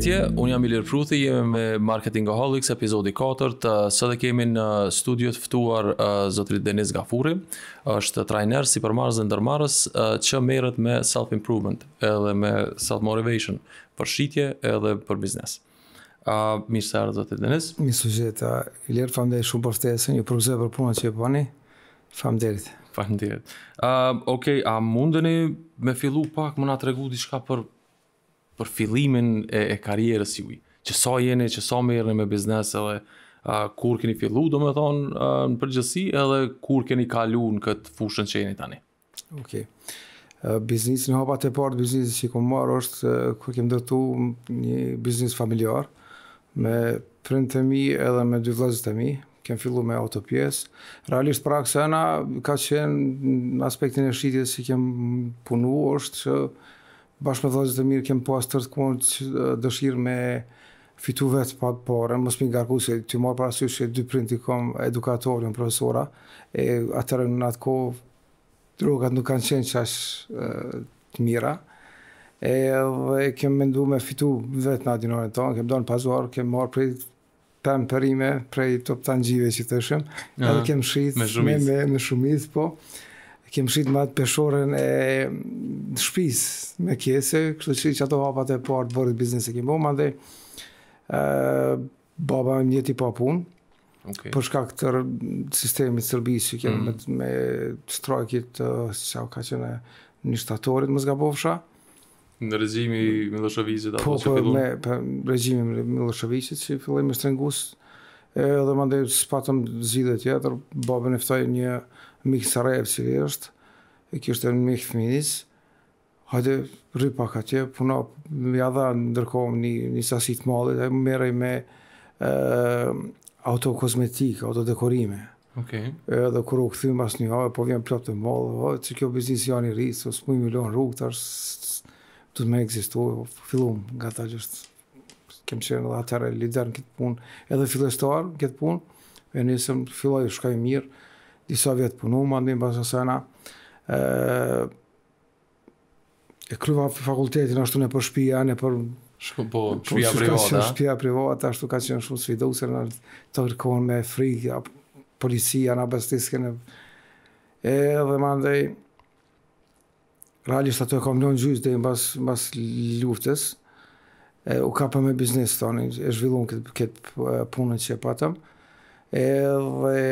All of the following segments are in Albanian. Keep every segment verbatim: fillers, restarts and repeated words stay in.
Përshëndetje, unë jam Ilir Pruthi, jemi me Marketingaholics, epizodi katër. Sot e kemi në studio të ftuar zotrin Deniz Gafuri, është trajner, sipërmarrës dhe ndërmarrës që merret me self-improvement edhe me self-motivation, për shitje edhe për biznes. Uh, mirë se ardhët zotri Deniz. Mi sugjeta, Ilir, faleminderit shumë për ftesën, ju përgëzoj për punën që e bëni. Faleminderit. Faleminderit. Uh, Okej, okay, a mundeni me fillu pak më na tregu diçka për për fillimin e, e karrierës juaj? Që sa jeni, që sa merrni me biznes edhe uh, kur keni fillu, domethënë uh, në përgjithësi, edhe kur keni kalu në këtë fushën që jeni tani. Okej. Okay. Uh, biznesin hapat e parë, biznesi që kom marrë është uh, kur kem ndërtu një biznes familjar me prindët e mi edhe me dy vëllezërit e mi. Kem fillu me autopjesë. Realisht praksena ka qenë në aspektin e shitjes që kem punu është që bashkë me vëllezërit e mirë kem pas tërë kohën dëshirë me fitu vetë pa pare, mos mi ngarku se ty marrë parasysh që dy prindi kom edukator, jam profesora, e atërë në atë kohë drogat nuk kanë qenë qash të mira. E dhe kem mendu me fitu vetë në adinore tonë, kem do në pazuar, kem marrë prej pem perime, prej top tangjive që të shëm, edhe kem shrit me shumic, me, me, me shumic, po. Kem shrit me atë peshorën e shpis me kese, kështu që që ato hapat e partë bërit biznes e kem bo, ma dhe uh, baba me mjeti pa punë, okay. Për shkak të sistemit sërbis që kem mm. me, me strajkit, uh, që ka qenë një shtatorit, më zgabofsha. Në regjimi Miloševićit apo po, që fillon? Po, me regjimi Miloševićit që filloj me strengus, edhe më ndaj s'patëm zhide tjetër, babën e ftoj një mik Sarajev që është, e kishte një mik fëminis, hajde rri pak atje, puna, ja dha ndërkohë një, një sasit malit, e merej me e, autokozmetik, autodekorime. Okay. Edhe kur u këthym as një have, po vjen plot të mallë, që kjo biznis janë i rrisë, s'mu i milion rrugë, tash du të me egzistu, fillum nga ta gjështë, kem qenë edhe atëre lider në këtë punë, edhe fillestar në këtë punë, e nisëm, filloj shkaj mirë, disa vjetë punu, ma ndim pas asena, e, e kryva fakultetin ashtu në për shpia, në për po, shpia privata. Shpia privata, ashtu ka qenë shumë sfiduse, në të kërkohen me frikë, policia, në bestiske, në... E dhe ma ndej, realisht ato e kam lënë gjysë dhe mbas, mbas luftës, e, u kapë me biznes tani, e zhvillun këtë, këtë punën që e patëm, e dhe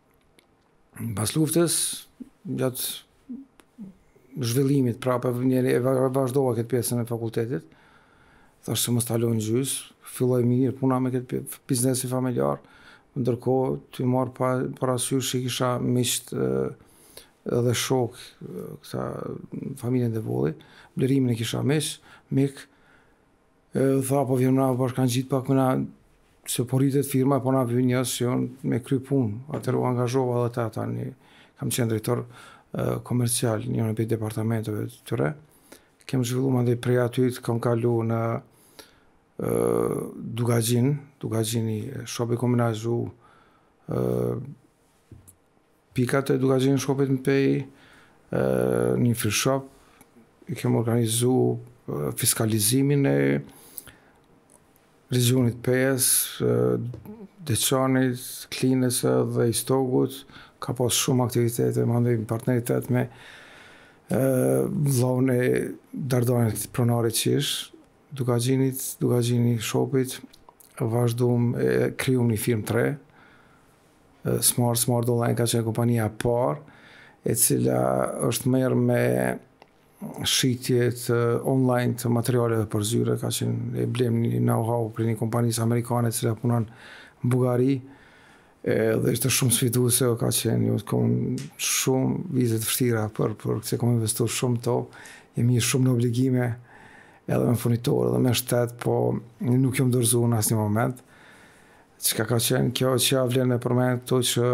pas luftës, gjatë zhvillimit prapë, njëri e vazhdova këtë pjesën e fakultetit, thashtë se më stalon gjys, filloj mirë puna me këtë biznesi familjar, ndërkohë të marrë pa, parasysh që kisha miqt edhe shok, këta familjen dhe voli, blerimin e kisha miq, mik, tha po vjen na bashkan gjitë pak me na, se po rritet firma, po na vjen njës që jonë me kry punë, atër u angazhova dhe ta tani, kam qenë drejtor uh, komercial, një në për departamenteve të tëre, kem zhvillu më ndaj prej aty të kam kalu në uh, Dugagjin, Dugagjini, shopi kombinazhu, uh, pikat e Dugagjin shopit në pej, uh, një free shop, i kem organizu uh, fiskalizimin e regionit Pes, Deçanit, Klinës dhe Istogut, ka pas shumë aktivitete, më ndoj partneritet me vllaun e Dardanit pronarit qish, Dugagjinit, Dugagjini shopit, vazhdum e kryum një firmë tre, Smart, Smart Online ka qenë kompania parë, e cila është merr me shitjet online të materialeve për zyre, ka qenë e blem një know-how për një kompanisë amerikane cila punon në Bugari, e, dhe ishte shumë sfiduese, ka qenë, jo të kom shumë vizet vështira për, për se kom investu shumë to, jemi shumë në obligime edhe me furnitorë edhe me shtet, po nuk jom dorëzu në asnjë moment, çka ka qenë kjo që ja vlen e përmend to që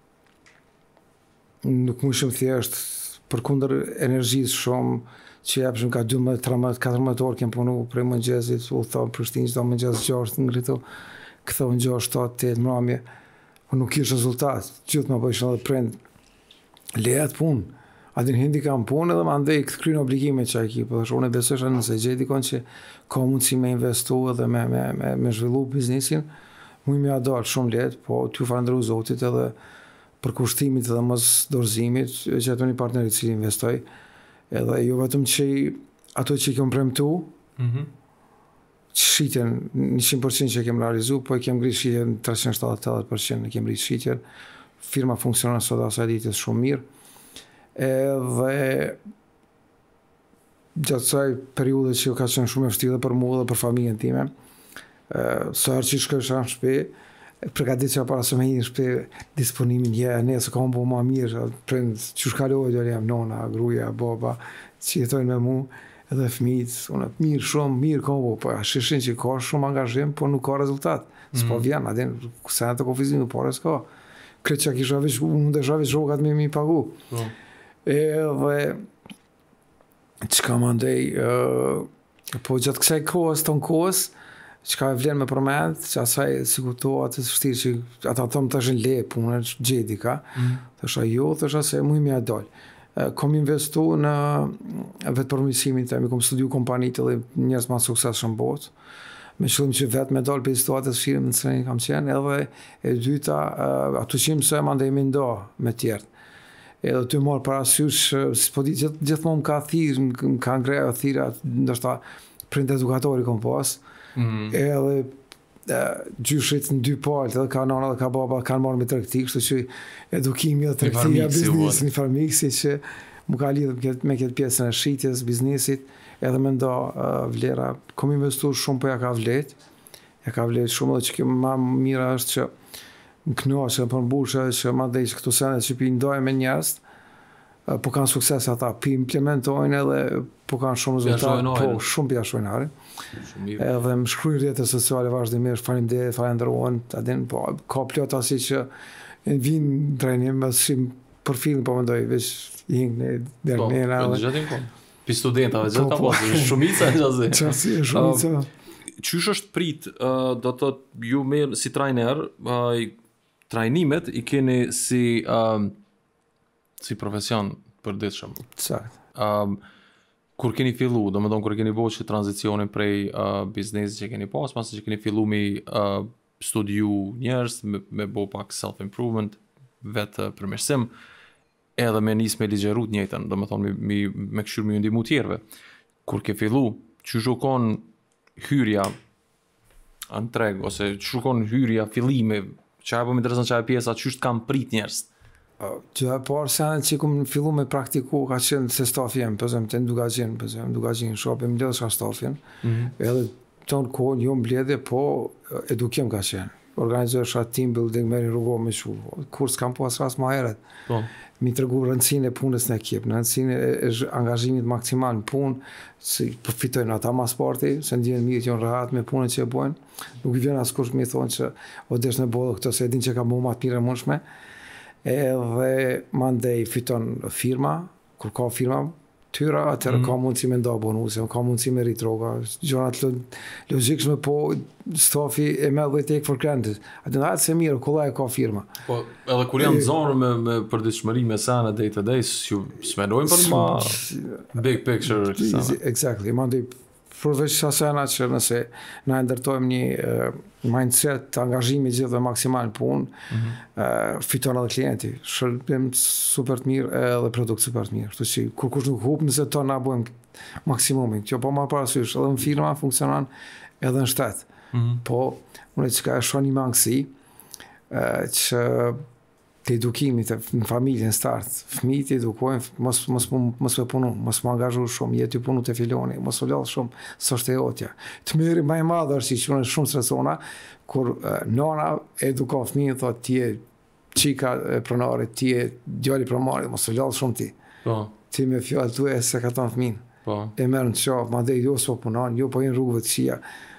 nuk më shumë thjesht për kundër energjisë shumë, që jepshëm ka dymbëdhjetë, tridhjetë, katërmbëdhjetë orë kem punu prej mëngjesit, u tha Prishtinë çdo mëngjes gjashtë ngritu, ktheu në gjashtë, shtatë, tetë mbrëmje, po nuk kish rezultat, gjithë më bëjshën edhe prind, lejet punë, Adin hindi kam punë edhe ma ndej këtë kryin obligime që a ki, për unë e besësha nëse gjej dikon që ka mundësi me investu edhe me, me, me, me zhvillu biznesin, mu i me adalë shumë letë, po t'ju falendru Zotit edhe për kushtimit edhe mos dorëzimit, që ato një partnerit që investoj, edhe jo vetëm që ato që i kem premtu, Mhm. që shqitjen njëqind përqind që kem realizu, po i kem ngritë shqitjen treqind shtatëdhjetë përqind e kem ngritë shqitjen, firma funksionon sot asaj ditës shumë mirë, edhe gjatë kësaj periudhe që ka qenë shumë e vështirë për mua dhe për familjen time, sa herë që shkojsha në shtëpi, përgatitja para se me një shtëpi disponimin je, nesër kam bo ma mirë, prind që shkaloj do jam nona, gruaja, baba, që jetojnë me mu, edhe fëmijët, unë mirë shumë, mirë kam bo, po shishin që ka shumë angazhim, po nuk ka rezultat. S'po vjen, adin, se në të kofizim, por e s'ka. Kretë që kisha veç, unë desha veç rogat me mi pagu. Edhe, që ka më ndej, po gjatë kësaj kohës, tonë kohës, që ka e vlenë me përmend, që asaj si kuptohet të shtirë që ata thëmë të është në le, punë, gjedi ka, të është jo, të është se mu i mja dollë. Kom investu në vetë përmisimin të, mi kom studiu kompanit edhe njerës ma sukses shumë botë, me qëllim që vetë me dollë për situatës shirëm në sërëni kam qenë, edhe e dyta, ato qimë se ma ndaj me ndo me tjertë. Edhe të marë parasysh, si po di, gjithë, gjithmonë më ka thirë, më ka ngreja thira, ndoshta prind edukatori kom pas, mm. edhe e, gjyshit në dy palët, edhe ka nana dhe ka baba, kanë marrë me tregti, kështu që edukimi dhe tregtia, biznis, një farmiksi që më ka lidhë me këtë pjesën e shitjes, biznisit, edhe me nda uh, vlera. Kom investu shumë, po ja ka vlet, ja ka vlet shumë, dhe që kjo ma mira është që më knaqe, për mbushë, që ma dhej që këtu sene që pi ndoj me njerës, po kanë sukses ata, pi implementojnë edhe po kanë shumë rezultat, po shumë pja shojnari. Edhe më shkruj rrjetet sociale vazhdimisht, faleminderit, falenderojnë, adin, po ka plot asi që vinë trajnim, si për film po mendoj, veç jingë në dernera. Po, në gjatim po. Pi studentave, gjatë ka pasë, shumica në gjazë. Qasi, shumica. Qysh është prit, do të ju merë si trajner, trajnimet i keni si si profesion përditshëm. Sakt. Um, kur keni fillu, do më thonë kur keni bo që tranzicionin prej uh, biznesit që keni pas, pas që keni fillu me uh, studiu njerës, me, me bo pak self-improvement, vetë uh, përmirësim, edhe me nis me ligjerut njëtën, do më thonë me, me, me këshur me ju ndimu tjerve. Kur ke fillu, që shukon hyrja në treg, ose që shukon hyrja, fillime, që e po më interesant që e pjesa, që është kam prit njerës. Që e parë senet që kom fillu me praktiku ka qenë se staff jem, pëzëm të ndugajin, pëzëm ndugajin shop, e mbledhë shka staffin, mm-hmm. edhe tonë kohën jo mbledhë, po edukim ka qenë. Organizojë shka team building, meri rrugo me shu, kur s'kam pas ras ma heret. Po. Mi të regu rëndësin e punës në ekip, në rëndësin e, e angazhimit maksimal në punë, si përfitojnë ata mas parti, se ndjenë mirë që janë rahat me punën që e bojnë. Nuk i vjen as kush mi thonë që o desh në bodhë këto, se e din që ka mu matë mire mundshme. Edhe mandej fiton firma, kur ka firma tyra, atërë mm. ka mundësi me nda bonuse, ka mundësi me rrit roga, gjonat logikshme, po stafi e me dhe take for granted. Atë në hajtë se mirë, kolla e ka firma. Po, edhe kur janë zonë me, me përditshmëri me sana day to day, s'menojnë për ma big picture. Exactly, mandej përveç asena që nëse na ndërtojmë një uh, mindset të angazhimi gjithë dhe maksimal në punë, mm-hmm. uh, fiton edhe klienti, shërbim super të mirë edhe produkt super të mirë. Kështu që kur kush nuk hup nëse to na bëjmë maksimumin. Kjo po marr parasysh, edhe në firma funksionon edhe në shtet. Mm-hmm. Po unë që ka shoh një mangësi uh, që të edukimit në familjen start, fëmijët të edukojnë, mos mos mos më punu, mos më angazhu shumë, jeti punu te filoni, mos u lodh shumë, s'është e otja. Të merri më e madhe është që unë shumë stresona kur uh, nona edukon fëmijën, thotë ti je çika e pronarit, ti je djali pronarit, mos u lodh shumë ti. Po. Ti me fjalë tuaja se ka thënë fëmin. Po. E merr në çof, madje jo s'po punon, jo po në rrugëve të këqija.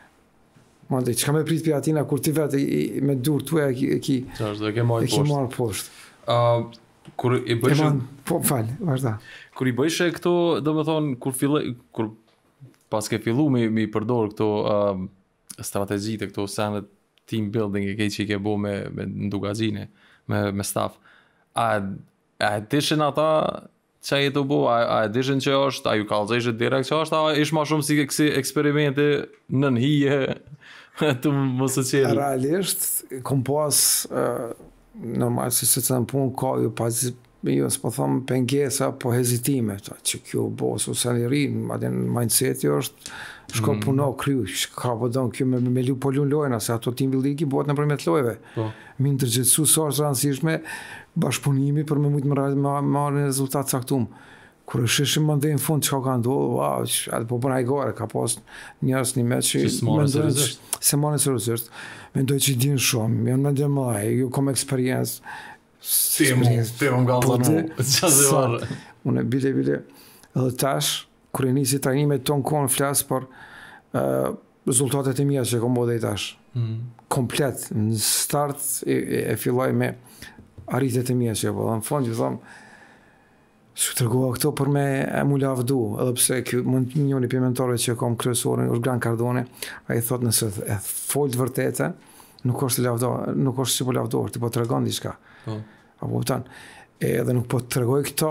Mande, që ka me prit për atina, kur ti vetë me dur të e ki, e ki, e ki marrë poshtë. Uh, kur i bëjshë... Po, falë, vazhda. Kur i bëjshë këto, do me thonë, kur, file, kur pas ke fillu me, me i përdor këto uh, strategjit e këto sanet team building e kej që i ke bo me, me ndugazine, me, me staff, a, a tishin ata qa jetë u bo, a, a e dishin që është, a ju kallëzësht direkt që është, a ish ma shumë si kësi eksperimente nën hije, të mos e qeli? Realisht, kom pas, uh, normal, si se të në punë, ka ju pas, jo, s'po thëmë pengesa, po hezitime, ta, që kjo bo, su salirin, adin mindseti është, shko mm. puno, kryu, ka po donë kjo me, me lu po lun lojna, se ato team building i bëhet në përmet lojve. Po. Mi në tërgjithsu sa është rëndësishme bashkëpunimi për me mujtë më marrë një rezultat saktum. Kur e shishim më ndaj në fund çka ka ndodhur, wow, atë po bëna i gore, ka pas njerëz një me që mendojnë se marrin seriozisht. Mendoj që din shumë, janë më dhe më, ju kom eksperiencë. Temu, temu nga zonu, çfarë varë. Unë bile bile edhe tash kur e nisi trajnimet ton kon flas për uh, rezultatet e mia që kam bërë tash. Mm. Komplet në start e, e filloj me arritjet e mia që po në fund ju them Shu të rëgoha këto për me e mu lavdu, edhe pse kjo mund njëni për mentorët që kam kryesorin, është Gran Cardone, a i thot nëse e folë të vërtete, nuk është lavdo, nuk është që po lavdohër, ti po të regon diçka. Oh. Apo pëtan, edhe nuk po të regoj këto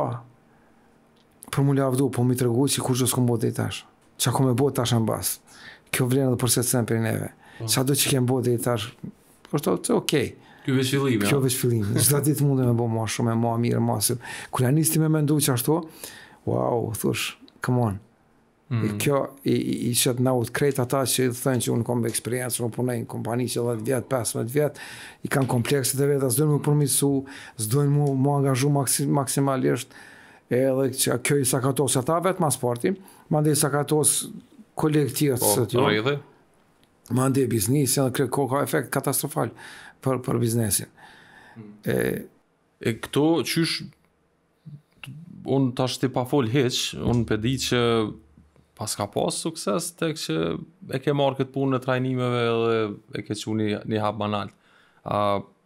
për mu lavdu, po mi të regoj që kur që s'kom bot dhe i tash. Qa kom e bot tash në bas. Kjo vlenë edhe përse të sen për neve. Oh. Qa do që kem bot dhe i tash, është okej. Okay. Kjo veç fillim, ja? Kjo veç fillim. Çdo ditë mundem me bë më shumë, më mirë, më së. Kur ja nisti me mendu që ashtu, wow, thosh, come on. Mm. E kjo i i shet naut krejt ata që thënë që unë kam eksperiencë, unë punoj në kompani që dhjetë vjet, pesëmbëdhjetë vjet, i kanë komplekset e veta, s'dojnë më përmirësu, s'dojnë më më angazhu maksim, maksimalisht. Edhe që kjo i sakatos ata vetë mas sporti, mandej sakatos kolektivët së tjo. Mandej biznesi, edhe ka efekt katastrofal për për biznesin. Mm. E e këto qysh unë tash ti pa fol hiç, unë pe di që pas ka pas sukses tek që e ke marrë këtë punë në trajnimeve dhe e ke qenë një, një hap banal. A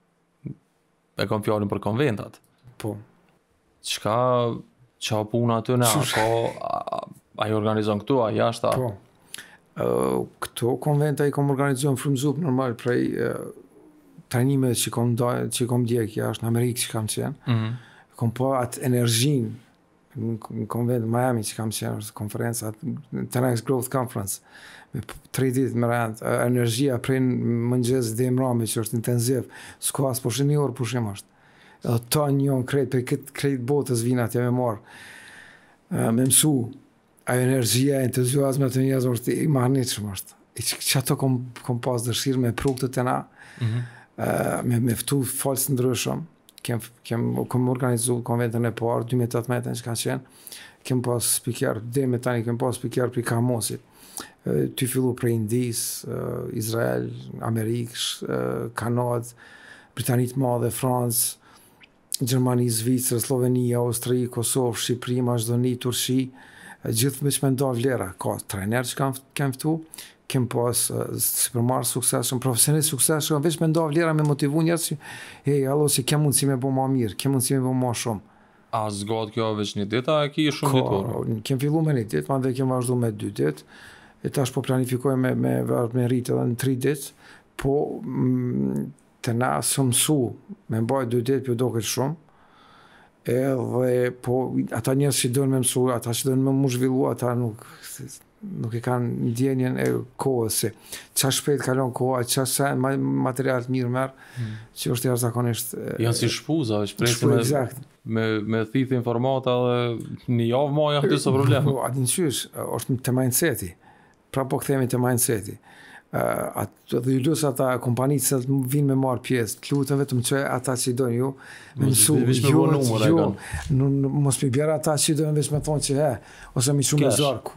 e kam fjalën për konventat. Po. Çka çka puna aty na ka ai organizon këtu, a jashtë? Po. Uh, këto konventa i kom organizuar në frymëzup normal prej uh, trajnimet që kom dojë, që kom djekë jashtë në Amerikë që kam qenë. Mm-hmm. Kom po atë energjinë në konvent në Miami që kam qenë, është konferenca, ten X Growth Conference, me tre ditë më rand, energjia prej mëngjes dhe mbrëmje që është intensiv, s'ka as pushim një orë pushim është. Edhe ta njën krejt, për këtë krejt botës vinat ja me marë, me mësu, ajo energjia, entuziazme të njerëz është i mahnitshëm është. Që ato kom, kom pas dëshirë me produktët e na, mm-hmm. uh, me, me ftu falës ndryshëm, kem, kem, kem organizu konventën e parë, dy mijë e tetëmbëdhjetë që ka qenë, kem pas spiker, dhe me tani kem pas spiker për Kamosit, uh, ty fillu për Indis, uh, Izrael, Amerikë, uh, Kanadë, Britanitë Madhe, Francë, Gjermani, Zvicër, Slovenia, Austri, Kosovë, Shqipëri, Maqedoni, Turqi, gjithë me që me nda vlera, ka trajner që kam, kam ftu, kem pas uh, si për marë sukseshëm, profesionist sukseshëm, veç me nda vlera me motivu njerës që, hej, allo, si kem mundësi me bo ma mirë, kem mundësi me bo ma shumë. A zgat kjo veç një dit, a ki shumë ditë? Kem fillu me një dit, ma dhe kem vazhdu me dy dit, e tash po planifikoj me, me, me rritë edhe në tri dit, po mm, të na së mësu, me mbaj dy dit, për do këtë shumë, edhe po ata njerëz që doin me mësu, ata që doin me mu zhvillu, ata nuk nuk e kanë ndjenjen e kohës se çfarë shpejt kalon koha, çfarë material të mirë merr, hmm. që është jashtëzakonisht janë si shpuza, shpresë me exact. me me thith informata dhe një javë moja aty s'ka problem. Po, atë qysh, është te mindseti. Pra po kthehemi te mindseti. Uh, atë dhe ju lusë ata kompanitë se vinë me marë pjesë, të lutem vetëm që ata që i dojnë ju, me mësu, jo, jo, mos me bjerë ata që i dojnë veç me thonë që he, ose mi shumë e zarë.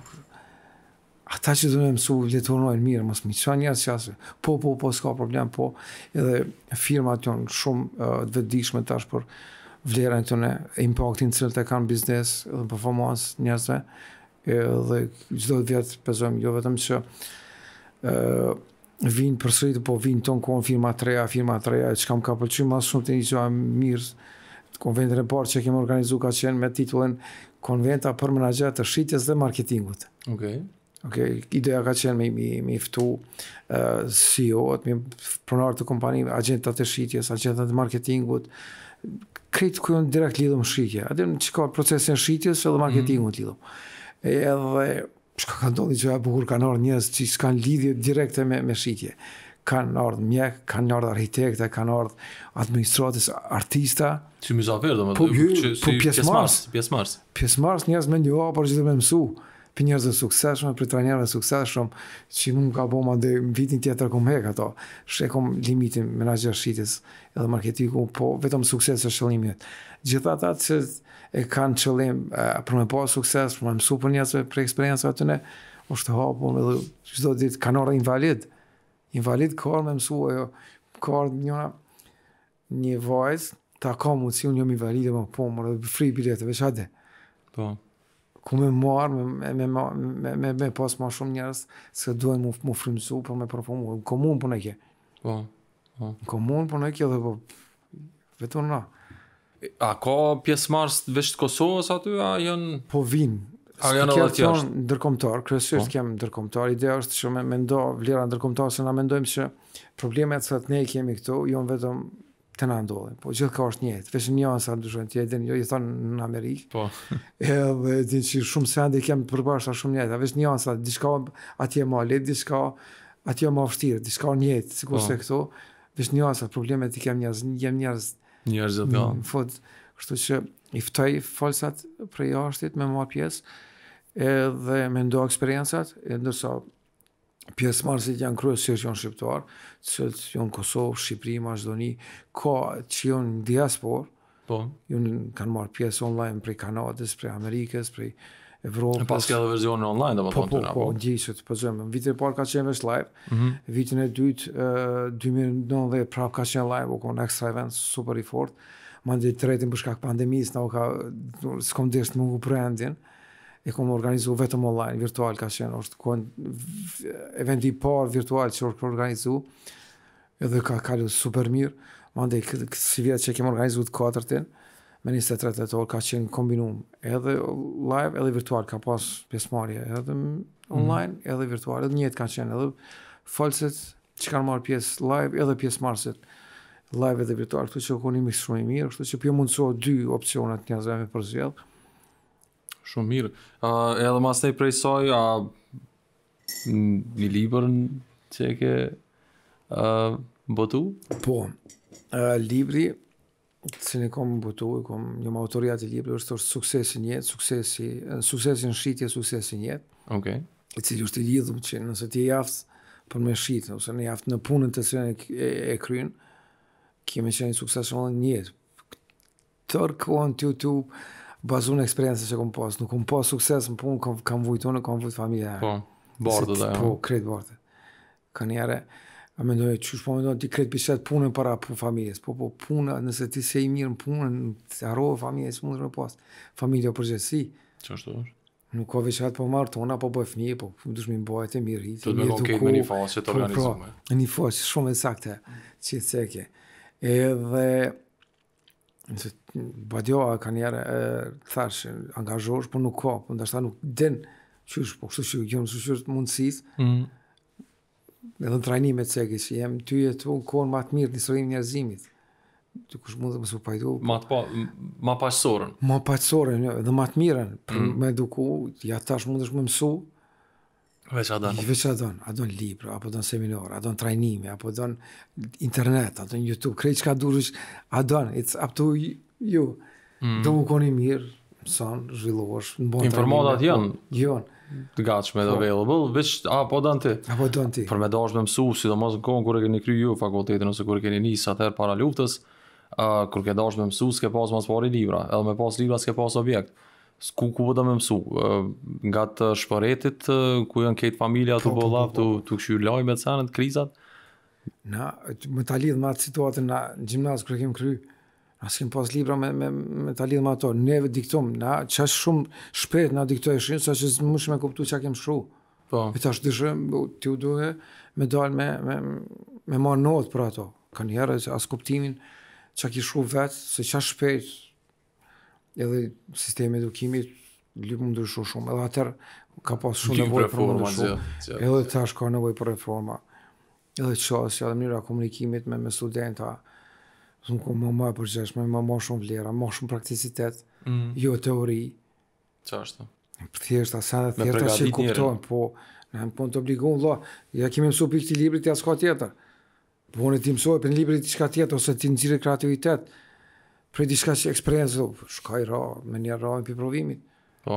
Ata që i dojnë mësu, letonojnë mirë, mos mi qa njerës që asë, po, po, po, s'ka problem, po, edhe firmat janë shumë uh, të vetëdijshme tash për vlerën tëne, impaktin cilët e kanë biznes, edhe performancë njerëzve, edhe çdo vjetë pezojmë, jo vetëm që Uh, vinë përsërit, po vinë tonë kohën firma të reja, firma të reja, që kam ka pëlqy mas shumë të një që mirë, konventin e parë që kemë organizu ka qenë me titullin Konventa për menaxher të shitjes dhe marketingut. Okay. Okay, ideja ka qenë me, me, me ftu uh, C E O-t, me pronarë të kompani, agentat e shitjes, agentat e marketingut, krejt ku janë direkt lidhëm shitje. Atë në që ka procesin shitjes edhe marketingut lidhëm. Edhe, shka ka ndodhi që e bukur kanë ardhë njës që s'kanë lidhje direkte me, me shitje. Kanë ardhë mjek, kanë ardhë arhitekte, kanë ardhë administratës, artista. Si mysafir, do më Po, të ju, po pjesëmars. Pjesëmars. Pjesëmars njës me një por që të me mësu. Për njerëz të suksesshëm, për trajnerë të suksesshëm, që nuk ka bëma dhe në vitin tjetër kom hek ato. Shë kom limitin menaxher shitjes edhe marketingu, po vetëm sukses është qëllimi. Gjithë ata që e kanë qëllim uh, për me pa sukses, për me mësu për njerëzve për eksperiencave të ne, është të hapun edhe çdo ditë kanë orë invalid. Invalid ka orë me mësu, ajo ka orë një, një vajzë, ta ka mu si unë jam invalide më po, më edhe free bilete, veç hade. Po. Ku me marë, me, me, me, me, me pas ma shumë njerës, se duhen mu, mu frimësu për me performu. Në komun për në ke. Po, po. Në komun për në ke dhe po, vetëm na. A ka pjesëmarrës veç të Kosovës aty, a janë... Po vinë. A janë edhe të jashtë? Ndërkombëtar, kryesisht Po. kem ndërkombëtar. Ideja është që me mendo vlera ndërkombëtar, se na mendojmë që problemet që ne kemi këtu, janë vetëm të na ndodhin. Po gjithë ka është njëjtë. Veç njansa ndryshojnë, ti e din, jo i thonë në Amerikë. Po. Edhe din që shumë sende kem përbashkëta shumë njëjta. Veç njansa, diçka atje më lehtë, diçka atje më vështirë, diçka njëjtë, sikur se këtu. Veç njansa, problemet i kem njerëz, jem njerëz Njerëz të ja. në fund, kështu që i ftoj folsat për jashtit me marr pjesë edhe me ndo eksperiencat, e ndërsa pjesëmarrësit janë kryesisht janë shqiptar, që janë Kosovë, Shqipëri, Maqedoni, ka që janë diaspor, Po. janë kanë marrë pjesë online prej Kanadës, prej Amerikës, prej Evropës. E pas ka edhe versionin online, do më Po, thonë po, të na. po, gjishët, po zëmë. Vitin e parë ka qenë veç live, Mhm. vitin e dytë, uh, dy mijë e nëntëdhjetë prap ka qenë live, u konë extra event super i fort. Mandi tretin për shkak pandemisë, na u ka, s'kom desh të mungu brandin, e kom organizu vetëm online, virtual ka qenë, është kon eventi i parë virtual që është organizu, edhe ka kalu super mirë. Mandi si vjetë që kem organizu të katërtin, me njëzet e tre tetor ka qenë kombinum edhe live edhe virtual, ka pas pjesëmarrje edhe online mm. edhe virtual, edhe njëtë ka qenë edhe falset që kanë marrë pjesë live edhe pjesëmarrësit live edhe virtual, kështu që koni mix shumë i mirë, kështu që pjo mundësohë dy opcionet njerëzve me përzgjedh. Shumë mirë. Uh, edhe mas nej prej saj, a një libër që e ke uh, botu? Po, uh, libri që ne kom botu, kom një autoriat i libri, është është suksesi në jetë, suksesi, suksesi në shitje, suksesi në jetë. Okej. I cili është i lidhur që nëse ti jaftë për me shit, ose në jaftë në punën të cilën e, e, e kryen, kemi qenë suksesshëm në jetë. Tërë kohën të tu bazu në eksperiencë që kom pas, nuk kom pas sukses në punë, kam, kam vujtë unë, kam vujtë familja. Po, bardë dhe. Po, kretë bardë. Ka njëre, a mendoj, qysh po mendoj, ti kretë pishet punën para familjes, po, po, punë, nëse ti se i mirë në punën, të arrovë familjes, mund të me pas. Familja përgjithësi. Që është është? Nuk ka veç atë po marrë tona, po bëj fëmijë, po dush mi mbajt e mirë. Të me lokejt me një fasë që të organizume. Në një fasë shumë e sakte, që të seke. Edhe, badjoa ka njerë, thash, angazhosh, po nuk ka, po ndashta nuk din, qysh, po kështu që jam sushur mundësis, mm. edhe në trajnimet seke, që jem ty e tu në kohën ma të mirë, në historinë njerëzimit. Të kush mund të më su pajdu. Ma, pa, ma paqësorën. Ma paqësorën, edhe ma të mirën, për mm. me eduku, ja tash mund është me mësu, veç adon. Veç adon, adon libra, apo don seminar, adon trajnimi, apo don internet, adon YouTube, krejt që ka durush, adon, it's up to you. Mm. Do më koni mirë, mëson, zhvillosh, në bon informatat janë. Janë. Të gatshme dhe available, veç apo don ti. Apo don ti. Për me dash me mësu, sidomos në kohën kur e keni kryer ju fakultetin ose kur e keni nisë atëherë para luftës, uh, kur ke dash me mësu, s'ke pas mas pari libra, edhe me pas libra s'ke pas objekt. Ku ku do me mësu, uh, nga të shpëretit, uh, ku janë këtë familja të bollav, të të këshyr lajmet sanët, krizat? Na, me ta lidh me atë situatën na në gjimnaz kur e kem kry, na s'kem pas libra me me me ta lidh me ato. Neve diktom, na çash shumë shpejt na diktojshin, saqë s'mund me kuptu çka kem shkruar. Po. E tash dëshëm, ti u duhe me dal me me me marr notë për ato. Kanë herë as kuptimin çka ki shkruar vet, se çash shpejt edhe sistemi edukimit lyp më ndryshu shumë, edhe atër ka pas shumë Lyp nevojë për më reforma, ndryshu, gjë, gjë. edhe tash ka nevojë për reforma, edhe qasja, edhe mënyra komunikimit me, me studenta, më ku më më e përgjeshme, më më shumë vlera, më shumë prakticitet, Mm. jo teori, Çashtu. për thjeshta, sa dhe Me thjeshta që pregadit kuptojnë, po, ne më punë të obligun, vlla, ja kemi mësu për këti libri, tja s'ka tjetër. Po unë ti mësoj për një libri diçka tjetër, ose ti nxirë kreativitet, për diçka që eksperiencë, shkaj ra, me një ra në piprovimit. Po.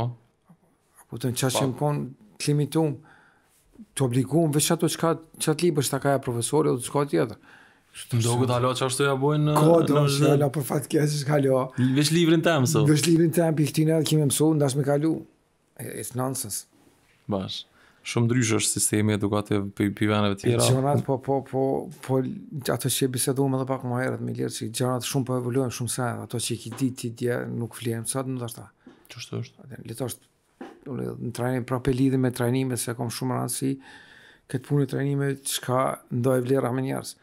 Po të në qa që më konë të limitum, të obliguam, veç ato qka, qatë libër që ta ka e profesori, o të s'ka tjetër. Do këtë alo që ashtu ja bojnë... Ko, do që alo për fatë kjesë që kalo. Vesh livrin tem, so. Veç librin tem, për këtine edhe kime mësu, ndash me kalu. It's nonsense. Bash. Shumë ndryshë është sistemi edukativ për veneve tjera. Gjonat, po, po, po, po, ato që biseduam edhe pak më herët me lirë, që gjonat shumë po evoluojnë, shumë sa, ato që i ki di ti dje nuk flenë, sa të në dashta. Qështu është? Leto është, në trajnim, prape lidhe me trajnime, se kom shumë rëndësi, këtë punë e trajnime, qka ndoj vlera me njerës.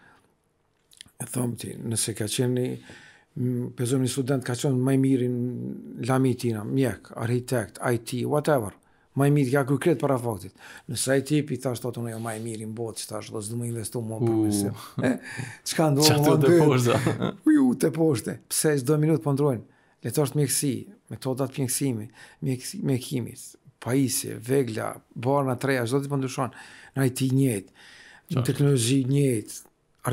E thomë ti, nëse ka qenë një, pezëm një student ka qenë maj mirin lami tina, mjek, arhitekt, I T, whatever, maj mirë ka kërkret para faktit. Nëse I T pi thash të të në jo maj mirin botë, që tash do s'du më investu më për mësim. Qka ndohë më të poshta? Ju, të poshte. Pse që do minutë po ndrojnë. Leto është mjekësi, metodat mjekësimi, mjekimit, pajisje, vegla, barna, treja, çdo të po ndryshon. Në I T njëjtë, në teknologji njëjtë,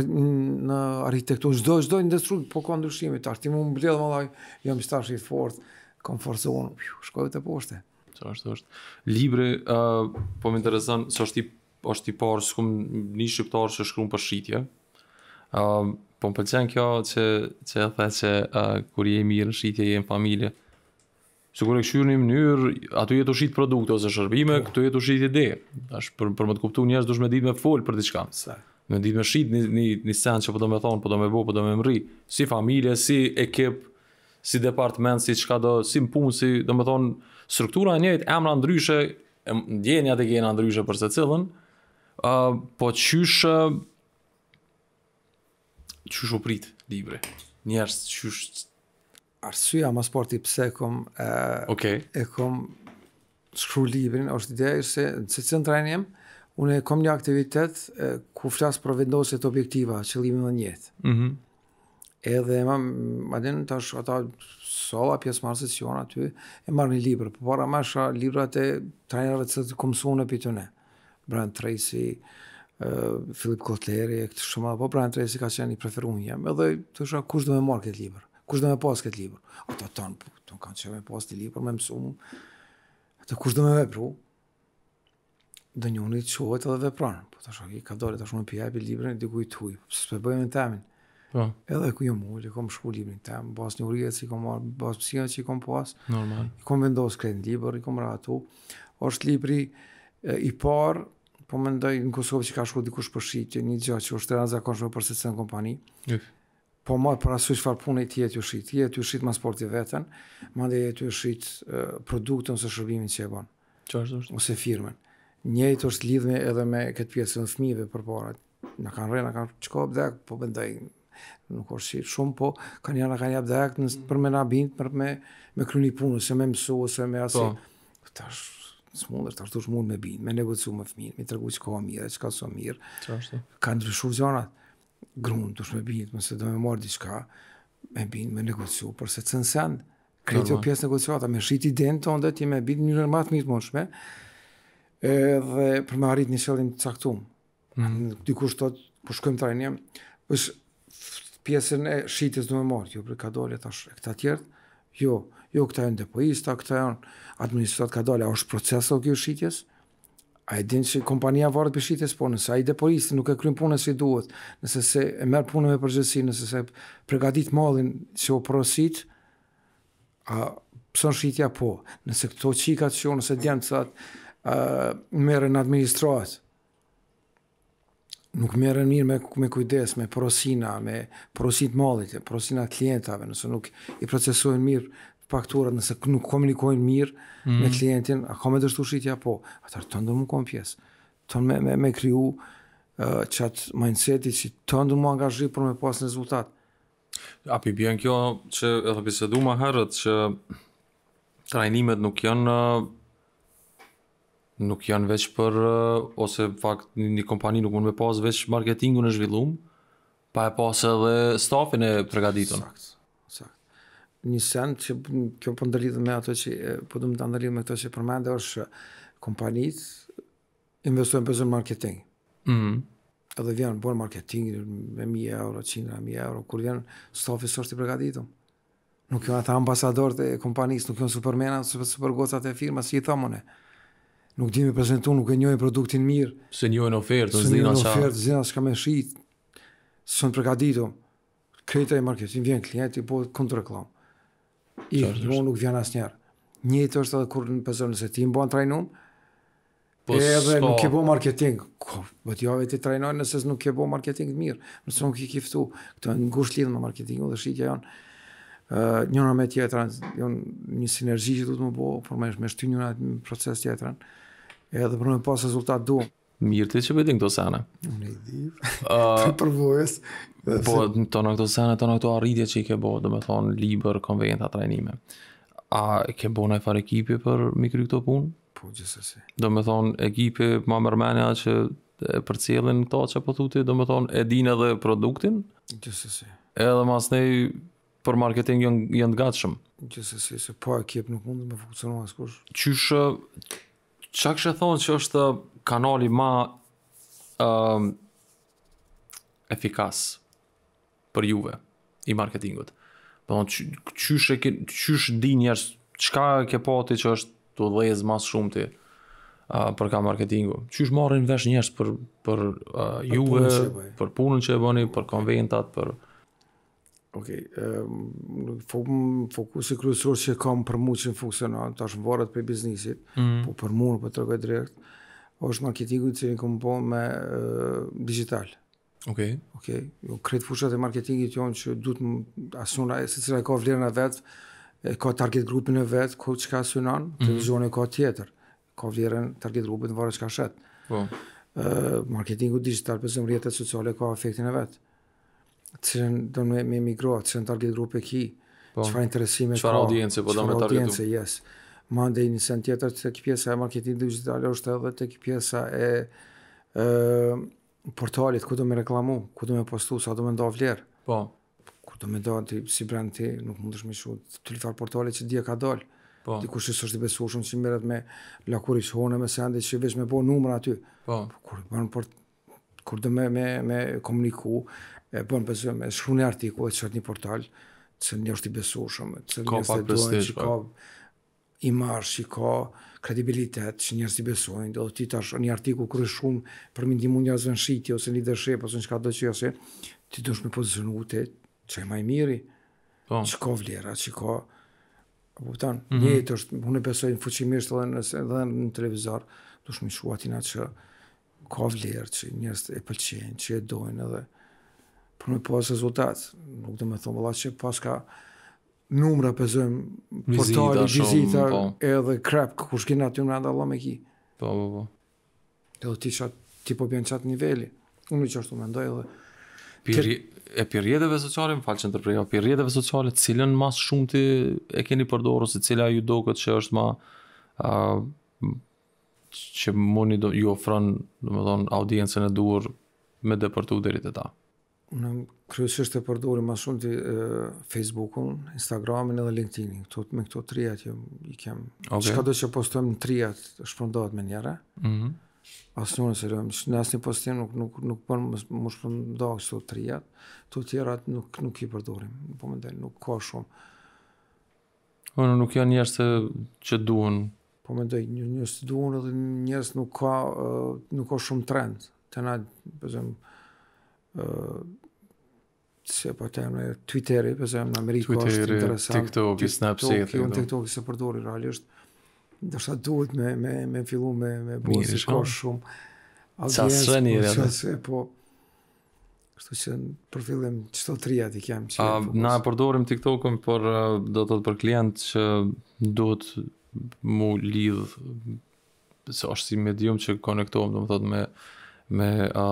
në arhitekturë, çdo çdo industri po ka ndryshime. Tash ti më mbledh më vallai, jam stash i fortë, kam forcon, shkoj te poshte. Çfarë është? Libri, uh, po më intereson, se është i është i parë s'kum një shqiptar që shkruan për shitje. Uh, po më pëlqen kjo që që e the që uh, kur je mirë në shitje, je në familje. Sigur e këshyrë një mënyrë, aty jetu shit produkte ose shërbime, këtu jetu shit ide. Tash për për më të kuptuar njerëz duhet me ditë me fol për diçka. Sa Me ditë me shit një një një sen që po do me thonë, po do me bo, po do me mri, si familje, si ekip, si department, si çka do, si punë, si do me thonë struktura e njëjtë, emra ndryshe, ndjenjat e kena ndryshe për secilën, uh, po qysh qysh u prit libri. Njerëz qysh arsyeja më sporti pse kom e, okay. e kom shkru librin, është ideja se se cën trajnim, unë kom një aktivitet e, ku flas për vendosjet objektiva, qëllimi më njëjtë. Mhm. Mm Edhe ma, ma din tash ata sola pjesëmarrësit që janë aty e marrin një libër, por para më shoh librat e trajnerëve që kom mësuar për tonë. Brian Tracy, uh, Philip Kotleri, këtë shumë, po Brian Tracy ka qenë i preferuar jam. Edhe thosha kush do më marr këtë libër? Kush do më pas këtë libër? Ata tan, po, ton kanë qenë pas këtë libër më mësuam. Atë kush do më vepru? Do njëri çohet edhe vepron. Po tash ai ka dalë tash më pi japi librin dikujt huj. S'e bëjmë tamin. Po. Edhe ku jam ullë, kom shku librin tem, bas një urijet që i kom marrë, bas pësijat që i kom pas, normal. I kom vendos kretë në libër, i kom ratu. Është libri e, i parë, po mendoj në Kosovë që ka shku dikush për shqitje, një gjatë që është të ranë zakonshme për se cënë kompani. Uf. Po marë për asu që farë punë i tjetë ju shqit. Jetë ju shqit ma sporti vetën, ma dhe jetë ju shqit produktën ose shërbimin që e banë. Çfarë është? Ose firmen. Njëjtë është lidhme edhe me këtë pjesën në fëmijëve për para. Na kanë rënë, na kanë çka vdek, po mendoj nuk është shqit shumë, po kanë janë kanë jap direkt në për me na bind, për me me kryeni punën, se me mësu ose me asi. Po. Tash s'mund tash dush mund me bind, me negociu me fëmijën, me tregu çka ka mirë, çka s'ka mirë. Çfarë? Ka ndryshuar gjanat. Gruan dush me bind, mëse do me marr diçka, me bind, me negociu, por se cën sen, kreto pjesë negociata, me shit idenë tonë ti me bind në mënyrë më të mirë mundshme. Edhe për me arrit një qëllim të caktuar. Mm. Dikush thot, po shkojmë trajnim, është pjesën e shitjes do me marrë, jo për ka dole tash e këta tjertë, jo, jo këta janë depoista, këta janë administrat ka dole, a është proceso kjo shitjes, a e din që kompania varet për shitjes, po nëse a i depoisti nuk e kryen punën si duhet, nëse se e merr punën me përgjithësi, nëse se përgatit mallin që o porosit, a pëson shitja po, nëse këto qikat që nëse djemësat, uh, merren administrat, nuk merren mirë me, me kujdes, me porosina, me porosit mallit, porosina klientave, nëse nuk i procesojnë mirë fakturat, nëse nuk komunikojnë mirë mm. me klientin, a ka me dështu shitja? Po, atër të ndër më kom pjesë. Të me, me, me kriju uh, qatë mindsetit që të ndër më angazhi për me pas në rezultat. Api bjen kjo që edhe bisedu ma herët që trajnimet nuk janë uh, nuk janë veç për uh, ose në fakt një kompani nuk mund me pas veç marketingun e zhvillum, pa e pas edhe stafin e përgatitur. Sakt, sakt. Një sen që kjo po ndërlidhet me ato që e, po do të ndërlidhet me ato që përmende është kompanitë investojnë për zonë marketing. Mhm. Edhe vjen bën marketing me mijë euro, qindra mijë euro, kur vjen stafi s'është i përgatitur. Nuk janë ata ambasadorët e kompanisë, nuk janë supermena, super, super gocat e firmas, si i thamone. Nuk di me prezentu, nuk e njohin produktin mirë. Se njohin ofertën, Se zina njohin qa. ofertë, zina s'ka me shit. S'son përgatitur. Kreta i marketing vjen klienti po kundër reklam. I jo nuk vjen asnjëherë. Njëjtë është edhe kur në pezon se ti mban trajnum, Po edhe s'ka- nuk e bo marketing. Ko, vetë jave ti trajnoj nëse nuk e bo marketing të mirë. Nëse nuk i kiftu. Këto janë ngushtë lidhë me marketingu dhe shitja janë uh, njëra me tjetrën, janë një sinergji që duhet më bo, për me, me shty njëra në proces tjetrën. Edhe për me pas rezultat du. Mirë ti që bëjtin këto sene. Unë i di. Uh, Përvojës. po tona këto sene, tona këto arritje që i ke bo, do me thonë liber, konventa, trajnime. A ke bo në far ekipi për mi kry këto punë? Po gjithsesi. Do me thonë ekipi ma mërmenja që e përcjellin këto që po thuti, do me thonë e din edhe produktin, Gjithsesi. edhe mas nej për marketing janë, janë të gatshëm. Gjithsesi, se po ekip nuk mund me funksionu askush. Qysh, qa kështë thonë që është kanali ma um, efikas për juve i marketingut? Po qysh, e ke, qysh di njerës, qka ke pati që është të dhezë mas shumë ti uh, për ka marketingu? Qysh marrin vesh njerës për, për uh, juve, punën që e bëj. për punën që e bëni, për konventat, për... Okej, um, fokusi kryesor që kam për mu që në funksionon, tash varet për biznisit, Mm. po për mu në për të regoj direkt, është marketingu që në kom po me uh, digital. Okej. Okej, jo kretë fushat e marketingit jonë që duhet më asuna, se cila e ka vlerën e vetë, e ka target grupin e vetë, ko që ka asunan, televizion e ka tjetër, ka vlerën target grupin në varë që ka shetë. Po. Uh, marketingu digital për zëmë rjetet sociale ka efektin e vetë. Cilën do me, me migro, cilën target grup e ki, Po. çfarë interesime ka, Çfarë audiencë po do me çfarë targetu. audiencë, yes. Mandej një sen tjetër të ki pjesa e marketing digitale është edhe të ki pjesa e, e portalit, ku do me reklamu, ku do me postu, sa do me nda vlerë. Po. Kur do me nda ti, si brand ti, nuk mund është me shu të lifar portalit që dhja ka dalë. Po. Dikush që është i besueshëm që merret me lakuri që hone me sende që veç me bo numra aty. Po. Kur bën port kur do me me me komuniku, e bën pse me shkruani artikull, çart një portal, që një është i besueshëm, që Ka njerëzit pak e duan, prestizh, që po. ka imazh, që ka kredibilitet, që njerëzit i besojnë, do ti tash një artikull kur është shumë për mi ndihmu njerëzve në shitje ose leadership ose çka do që ose ti dush me pozicionu te çaj më i miri, Po. që ka vlera, që ka apo kupton, mm -hmm. njëjtë është, unë besoj në fuqimisht edhe në, edhe në televizor, dush më shua atina që ka vlerë, që njerëzit e pëlqejnë, që e dojnë edhe për me pas rezultat. Nuk do me thonë valla që pas ka numra pëzojmë Vizita, portali, shumë, vizita, po. edhe krep, kur shkina aty më randa Allah me ki. Po, po, po. Edhe ti qat, ti po bjen qatë niveli. Unë që ashtu mendoj edhe Pirje, e për rrjeteve sociale, më falë që në tërpreja, për rrjeteve sociale, cilën mas shumë ti e keni përdorur, ose cila ju do këtë që është ma, uh, që moni do, ju ofron, do më thonë, audiencën e duhur me depërtu deri te ta. unë kryesisht e përdorim më shumë ti uh, Facebookun, Instagramin edhe LinkedInin. Këto me këto trijat që i kem. Okej. Çka do që postojmë në trijat shpërndohet me njëra. Mhm. Asnjë se në asnjë postim nuk nuk nuk bën më shpërndaj këto trijat. Të tjerat nuk nuk i përdorim. Po mendoj nuk ka shumë. Unë nuk janë njerëz që, që duhen. Po mendoj një njerëz të duan edhe njerëz nuk ka uh, nuk ka shumë trend. Të na për shemb uh, se po them në Twitteri, për shemb në Amerikë është Twitteri, interesant. TikToki, Snapchati, Unë këto. TikToki se përdori realisht. Ndoshta duhet me me me fillu me me Mirë, bëj se shko. ka shumë Qa audiencë, shreni po, rreth. qa se, po kështu që për fillim çdo trijat i kem që A, fokus. na e përdorim TikTokun, por uh, do të thotë për klient që duhet mu lidh, se është si medium që konektohem, do të thotë me me um,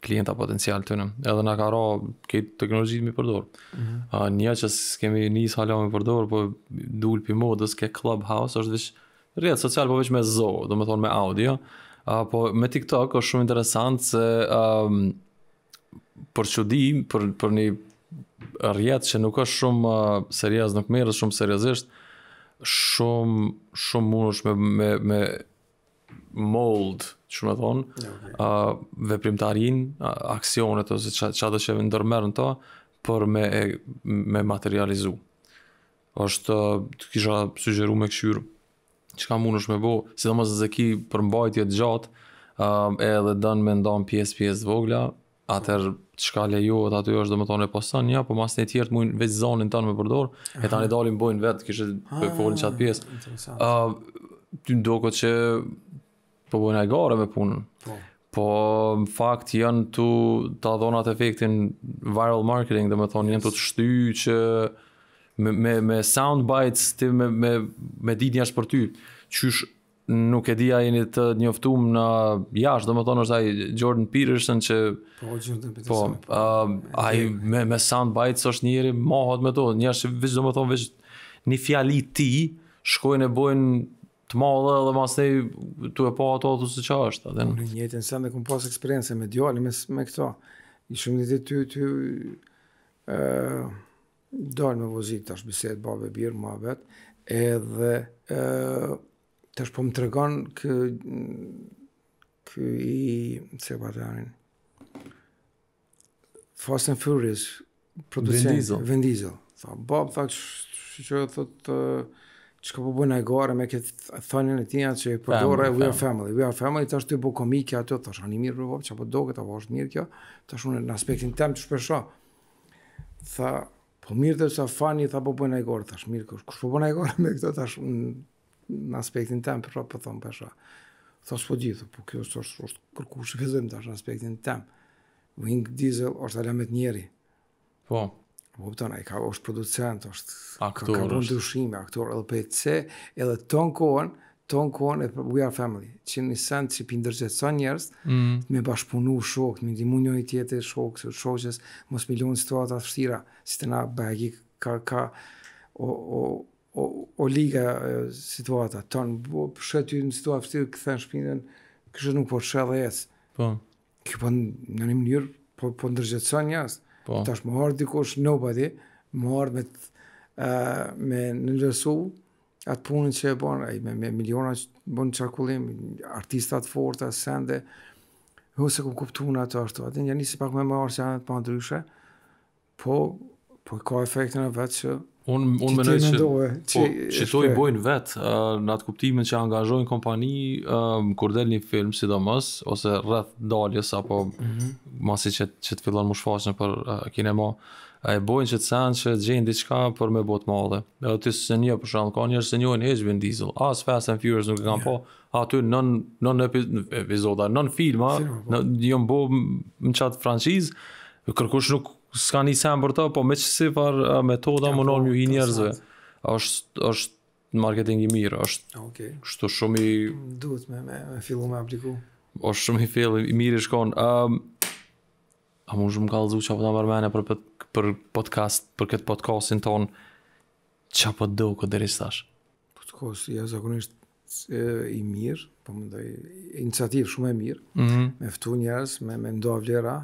klienta potencial të në. Edhe na ka ra këtë teknologjitë mi përdor. Mhm. Uh, një që s'kemi nis hala me përdor, po dul pi modës ke Clubhouse, është veç rrjet social, po veç me zo, do me thonë me audio. Uh, po me TikTok është shumë interesant se um, për çudi, për, për një rrjet që nuk është shumë uh, serios, nuk merret shumë seriozisht, shumë shumë mundesh me me me mold, që me thonë, Okay. uh, veprimtarin, uh, aksionet ose qa do që ndërmerë në ta, për me, me materializu. Është, të kisha sugjeru me këshyrë, që ka mund është me bo, sidomos se ki për mbajtje të gjatë, uh, edhe dënë me ndonë pjesë pjesë vogla, atër çka lejohet aty është domethënë e poston ja, po mas të tjerë të mujnë veç zonin tonë me përdor, e tani dalin bojnë vetë, kishte folën çat pjesë. Interesant. Ë, ty ndokot që po bojnë ai gare me punën. Po. Po në fakt janë tu ta dhonat efektin viral marketing, domethënë janë tu të shty që me me me sound bites ti me me me ditë jashtë për ty. Qysh nuk e di a jeni të njoftuar në jashtë, domethënë është ai Jordan Peterson që Po, Jordan po Peterson. uh, ai me me sound bites është njëri mohat me to, njerëz veç domethënë veç një fjali ti shkojnë e bojnë të madhe dhe mastaj tu e pa ato ato se çfarë është atë. Në njëjtën sen dhe kom pas eksperiencë me djalin me me këto. I shumë një ditë ty ty ë dal me vozit tash bisedë babë birë muhabet edhe ë tash po më tregon kë kë i se batarin Fast and Furious producent Vin Diesel. Vin Diesel. Tha bab tha që thotë çka po bën ai gore me këtë thënien e tij që e përdore Family, we are family. family, we are family, tash ti bo komike ato, tash ani mirë për vop, çapo doget apo është mirë kjo, tash unë në aspektin tem të shpesho. Tha, po mirë dhe sa fani, tha po bën ai gore, tash mirë, kush kush po bën ai gore me këto, tash unë në aspektin tem për po thon pesha. Tha s'po di, po kjo është është është për kush vëzëm tash në aspektin tem. Vin Diesel është alamet njeri. Po, Po kupton, ai ka është producent, është Aktor ka bën është. ndryshime, aktor edhe P C, edhe ton kohën, ton kohën e we are family. Që në sens që pi ndërgjetson njerëz, mm, me bashkëpunu shok, me ndihmu njëri tjetër shok, se shoqës mos me lënë situata të vështira, si të na bagi ka ka o o o, o liga e, situata ton, po shet ty në situatë vështirë kthen shpinën, kështu nuk po shell ec. po, Kjo po në një mënyrë po po ndërgjetson njerëz. po. Tash më ardh dikush nobody, më ardh me uh, me nënërsu atë punën që e bën ai me, me miliona që bën qarkullim, artista të forta, sende. Jo se ku kuptuan ato ashtu. Atë një nisi pak më më orë që janë të pa ndryshe, po po ka efektin e vet që Unë unë ti mendoj ti që mendoje, po, që që to i bojnë vetë, uh, në atë kuptimin që angazhojnë kompani um, kur del një film sidomos, ose rreth daljes, apo masi që, që të fillon më shfaqen për uh, kinema, e bojnë që të sen që gjejnë diçka për me bot madhe. Edhe ty se një, për shembull, ka njerëz që njohin hiç Vin Diesel, as Fast and Furious nuk e kanë po, aty nën nën epi, epizoda, nën filma, Filma, po. në jom bo në çat francizë, kërkush nuk s'ka një sen për ta, po me qësi far uh, metoda Ja, më po, nën ju i njerëzve. interesant. është është marketing i mirë, është Okej. kështu shumë i Duhet me me, me fillu me apliku. është shumë i fill, i mirë i shkon. Um, a mund shumë kallëzu që apo ta mërmene për, për, për podcast, për këtë podcastin ton, që apo do këtë deri stash? Po të kohës, ja zakonisht e, i mirë, po mendoj iniciativë shumë e mirë, Mhm. me ftu njerëz, me me ndo vlera,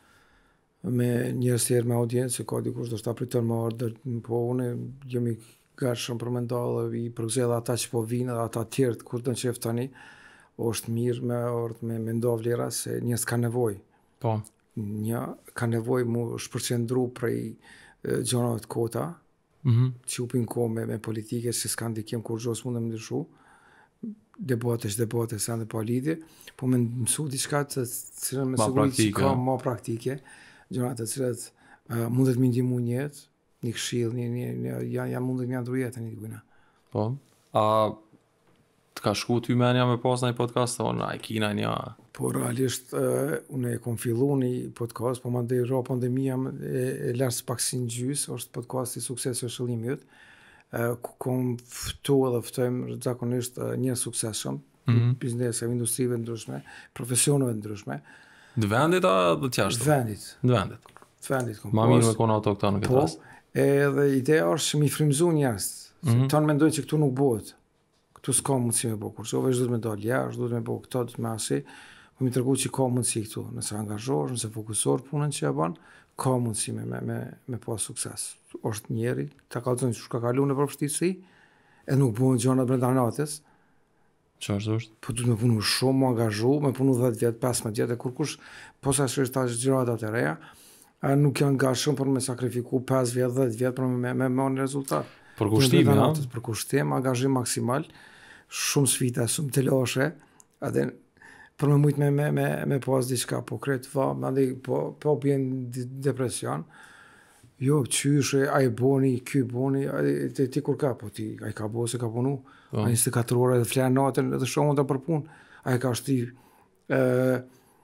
me njerëz tjerë me audiencë, ka dikush do të priton më ardhur, po unë jam i gatshëm për më ndallë i përgzell ata që po vinë dhe ata të tjerë kur të qef tani, është mirë me ardh me me ndo vlera se njerëz ka nevojë. Po, Një ka nevojë mu shpërqendru prej e, gjonave të kota, mhm. që upin ko me, me politike që s'kan ndikim kur gjos mund të ndryshu, debate që debate se ndë pa lidhje, po me mësu diçka të cilën me Ma siguri që praktike, ka ja. ma praktike, gjëra të cilat uh, mundet me ndihmu një jetë, një këshill, një një një ja, ja mundet me ndru jetën një gjëna. Po. A të ka shku ty menja me pas në i podcast, o na, i kina një... Po realisht uh, unë e kom fillu një podcast, po mandej ra pandemia e, e lërës pak si në gjys, është podcast i sukses e shëllimi jëtë, uh, ku kom ftu edhe ftojmë zakonisht uh, një suksesshëm, Mhm. bizneseve, industrive ndryshme, profesioneve ndryshme, Dë vendit a dhe t'jashtë? Vendit. Dë vendit. Të vendit kom Ma mirë me kona autoktonë në këtë po, rast. edhe ideja është që mi frymëzu njerëz. Mm -hmm. Tonë mendojnë që këtu nuk bëhet. Këtu s'ka mundësi me bëj kurse veç duhet me dalë jashtë, duhet me bëj këto, duhet me asi. Po mi tregu që ka mundësi këtu, nëse angazhohesh, nëse fokusohesh punën që e bën, ka mundësi me me me, me pas sukses. Është njeri, ta kallzon që ka kaluar në përvështirësi, e nuk bëhen gjëra brenda natës. Çfarë është? Po duhet me punu shumë, me angazhu, me punu dhjetë vjet, pesëmbëdhjetë vjet, e kur kush posa shësh tash gjërat e reja, a nuk janë gatshëm për me sakrifiku pesë vjet, dhjetë vjet për me me marrë rezultat. Për kushtime, ha? Për kushtim, angazhim maksimal, shumë sfida, shumë të lashe, edhe për me mujt me me me me pas diçka, po kret va, mandej po po bjen depresion. Jo, qysh, ai boni, ky boni, ai ti, ti kur ka, po ti ai ka bo se ka punu. Oh. Ai njëzet e katër orë edhe flan natën edhe shohun ta për punë. Ai ka shti ë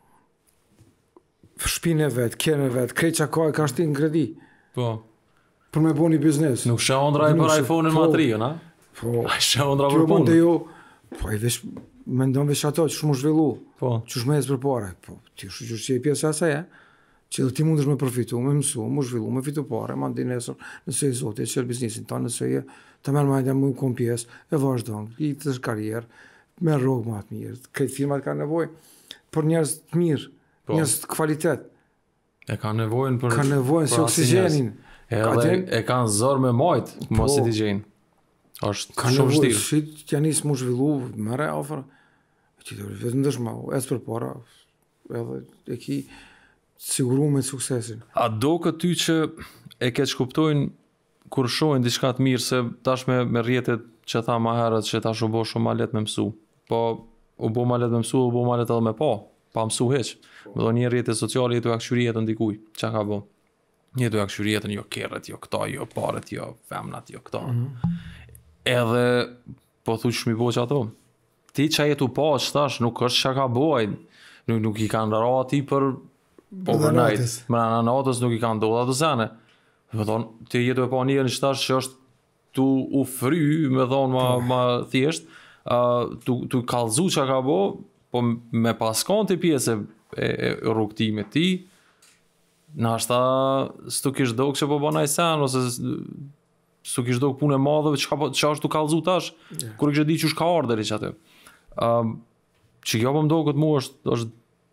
shpinë vet, kene vet, krejt çka ka, ka shti në kredi. Po. Për me boni biznes. Nuk shëndra e për iPhone-in matriën, ha? Po. Ai shëndra për punë. Kjo jo, po ai vesh mendon vesh ato që shumë zhvillu. Po. Që shumë për para. Po, ti është që e pjesa e saj, e? Që ti mundesh me përfitu, me mësu, me zhvillu, me fitu pare, ma ndi nesër, nëse e zote, që e biznesin ta, nëse e të merë majtja më kom pjesë, e vazhdon, i të është karierë, me rogë ma të mirë. Këtë firmat ka nevoj për njerëz të mirë, po. Njerëz të kvalitet. E ka nevojnë për... Ka nevojnë si oksigenin. Edhe e kanë zorë me majtë, po, mos i t'i gjenë. Është ka shumë nevoj, shtirë. Si t'ja nisë mu zhvillu, mëre ofër, që të vetëm dëshma, esë për para, edhe e ki siguru me suksesin. A do këtë ty që e ke që kuptojnë kur shojnë diçka të mirë, se tash me, me rjetet që tha ma herët që tash u bo shumë ma let me mësu. Po, u bo ma let me mësu, u bo ma let edhe me pa, pa mësu heq. Me do një rjetet sociale, jetu e akëshyri jetën dikuj, që ka bo? Jetu e akëshyri jetën, jo kerët, jo këta, jo paret, jo femnat, jo këta. Mm -hmm. Edhe, po thu që mi bo që ato. Ti që jetu pa që tash, nuk është që ka boj, nuk, nuk i kanë ra ati për overnight, më në natës nuk i kanë dolla të zene. Me thonë, ti jetu e pa njërën që tash që është tu u fry, me thonë ma, ma thjesht, uh, tu, tu kalzu që ka bo, po me paskon të pjesë e, e rrugtimit ti, në ashta s'tu kish do kështë po banaj sen, ose s'tu kish do punë e madhe, që, ka, që është tu kalzu tash, yeah. Kur i kështë di që është ka ardheri që atë. Uh, që kjo po mdo këtë mu është, është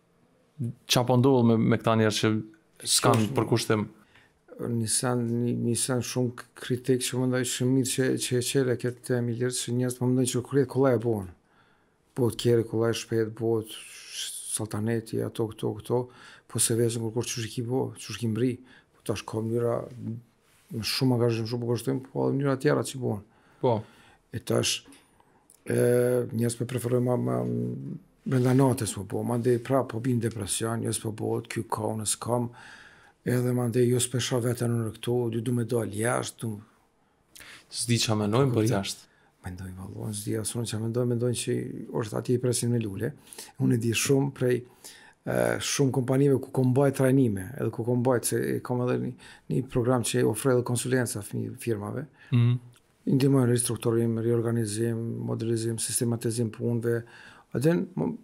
qa po ndohë me, me këta njerë që s'kanë për kushtim? Nisan, nisan shumë kritik që më ndaj shumë mirë që, që e qere këtë të emiljërës që njerës më ndaj që kërjet kollaj e bonë. Botë kjere, kollaj shpet, botë saltaneti, ato, këto, këto, po se vesën kërkur që shki bo, që shki mbri. Po tash ka mënyra, në shumë angazhim, shumë për kushtim, po edhe mënyra tjera që bonë. Po. E tash, e, njerës me preferoj ma, ma brenda natës po po, ma ndej pra po bin depresion, jës po bëhet, kjo ka, unë s'kam, edhe ma ndej jës pesha vetën në këto, du du me dojnë jashtë, du... S'di që menojnë për jashtë? Mendojnë vallon, s'di asun që mendojnë, mendojnë që është ati i presin me lule. Unë e di shumë prej uh, shumë kompanive ku kom bajt trajnime, edhe ku kom bajt, se kom edhe një, një program që ofre edhe konsulenca firmave, mm -hmm. Ndihmojnë restrukturim, reorganizim, modernizim, sistematizim punëve. Adin,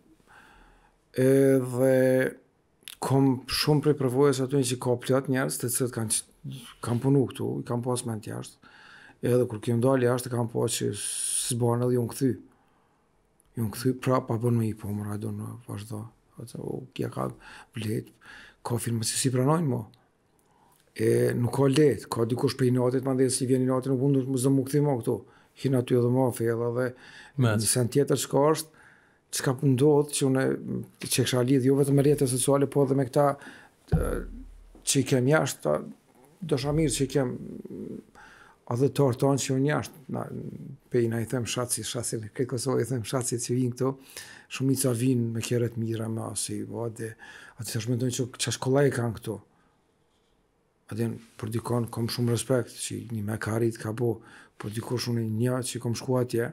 edhe kom shumë prej përvojës ato që ka plot njerëz të cilët kanë kanë punu këtu, i kanë pas mend jashtë. Edhe kur kem dalë jashtë kam pas që s'bën edhe unë kthy. Unë kthy prapë pa bën më i po më do në vazhdo. Atë o kia ka vlet, ka firma që si pranojnë mo. E nuk ka let, ka dikush prej natit, mandej si vjen i natit nuk mund të më kthy më këtu. Hin aty edhe më fell edhe një sen tjetër çka është çka ndodh që unë që kisha lidh jo vetëm me rrjetet sociale, po edhe me këta që i kem jashtë, dosha mirë që i kem edhe të ortonë që unë jashtë, pejna i them shatësi, shatësi, këtë Kosovë i them shatësi që vinë këto, shumica vinë me kjeret mira, me asi, vade, atë të shmendojnë që që shkollaj kanë këto. Adin, për dikon, kom shumë respekt, që një me karit ka bo, për dikosh unë një që kom shku atje,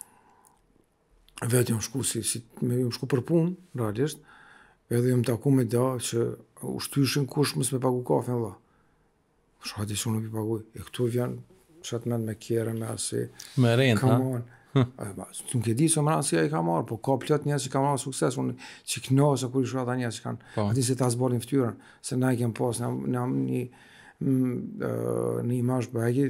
vetë jom shku, si, si me jom shku për punë, realisht, edhe jom taku me da që ushtyshin kush mësë me pagu kafe në la. Shati që unë i paguj, e këtu vjen, shatë mend me kjere, me asi. Me rent, ha? Nuk e di se më si ai ka marrë, po ka plot njerëz që kanë marrë sukses, unë që knosa kur i shoh ata njerëz që kanë aty se ta zbolin fytyrën, se na i kem pas në në një në imazh bëjë